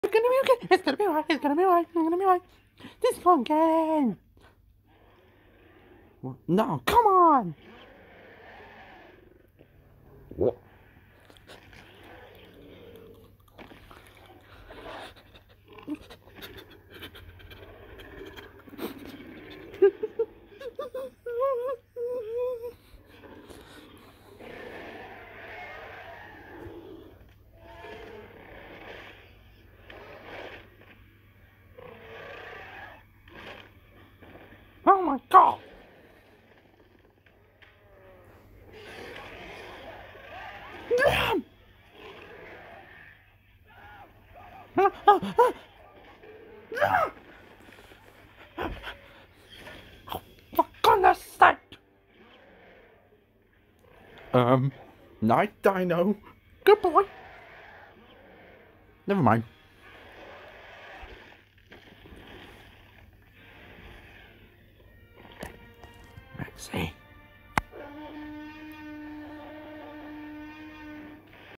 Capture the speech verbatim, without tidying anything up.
It's gonna be okay. It's gonna be alright. It's gonna be alright. It's gonna be alright. This one again. No, come on. What? Oh my god! Damn! Oh, for goodness sake! Um, night dino. Good boy. Never mind. Let's see.